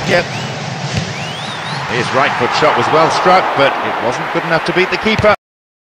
Yep. His right foot shot was well struck, but it wasn't good enough to beat the keeper.